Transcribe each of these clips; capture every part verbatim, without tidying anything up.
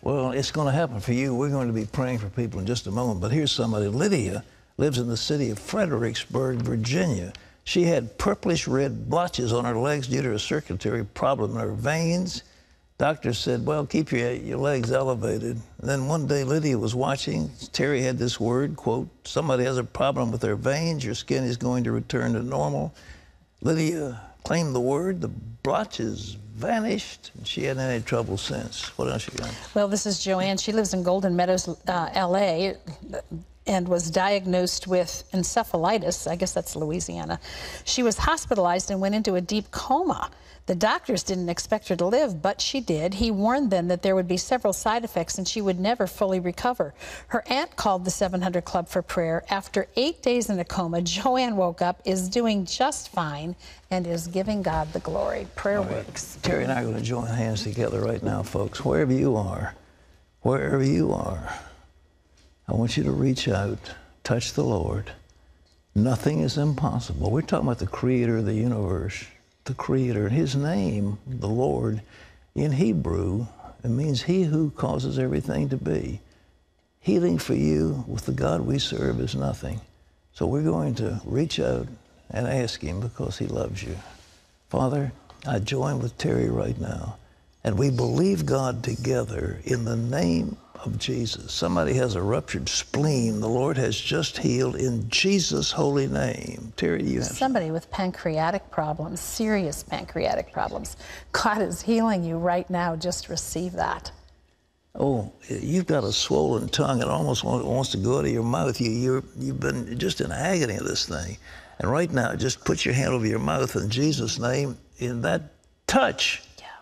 Well, it's going to happen for you. We're going to be praying for people in just a moment. But here's somebody. Lydia lives in the city of Fredericksburg, Virginia. She had purplish red blotches on her legs due to a circulatory problem in her veins. Doctors said, well, keep your, your legs elevated. And then one day Lydia was watching. Terry had this word, quote, somebody has a problem with their veins. Your skin is going to return to normal. Lydia claimed the word. The blotches vanished, and she hadn't had any trouble since. What else you got? Well, this is Joanne. She lives in Golden Meadows, uh, L A, and was diagnosed with encephalitis. I guess that's Louisiana. She was hospitalized and went into a deep coma. The doctors didn't expect her to live, but she did. He warned them that there would be several side effects and she would never fully recover. Her aunt called the seven hundred Club for prayer. After eight days in a coma, Joanne woke up, is doing just fine, and is giving God the glory. Prayer right. works. Terry and I are going to join hands together right now, folks. Wherever you are, wherever you are, I want you to reach out, touch the Lord. Nothing is impossible. We're talking about the creator of the universe. The Creator. His name, the Lord, in Hebrew, it means He who causes everything to be. Healing for you with the God we serve is nothing. So we're going to reach out and ask Him because He loves you. Father, I join with Terry right now, and we believe God together in the name of Jesus. Somebody has a ruptured spleen. The Lord has just healed in Jesus' holy name. Terry, you have somebody with pancreatic problems, serious pancreatic problems. God is healing you right now. Just receive that. Oh, you've got a swollen tongue. It almost wants to go out of your mouth. You, you're, you've been just in agony of this thing. And right now, just put your hand over your mouth in Jesus' name. In that touch,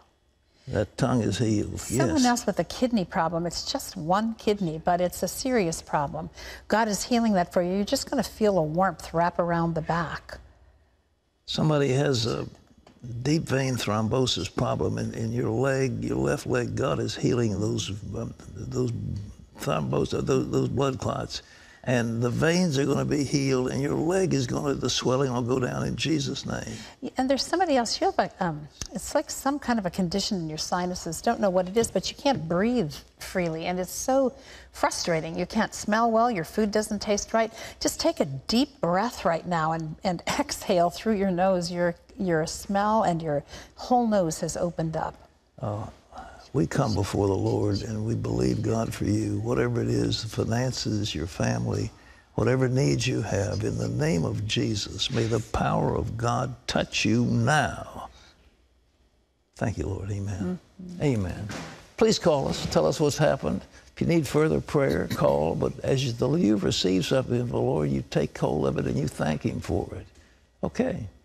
that tongue is healed. Someone yes. else with a kidney problem. It's just one kidney, but it's a serious problem. God is healing that for you. You're just going to feel a warmth wrap around the back. Somebody has a deep vein thrombosis problem in, in your leg, your left leg. God is healing those um, those thrombosis, those, those blood clots. And the veins are going to be healed, and your leg is going to, the swelling will go down in Jesus' name. And there's somebody else, you have a, um, it's like some kind of a condition in your sinuses. Don't know what it is, but you can't breathe freely, and it's so frustrating. You can't smell well, your food doesn't taste right. Just take a deep breath right now and, and exhale through your nose. Your, your smell and your whole nose has opened up. Oh. We come before the Lord and we believe God for you, whatever it is, the finances, your family, whatever needs you have, in the name of Jesus, may the power of God touch you now. Thank you, Lord. Amen. Mm-hmm. Amen. Please call us. Tell us what's happened. If you need further prayer, call. But as you, you've received something from the Lord, you take hold of it and you thank Him for it. Okay.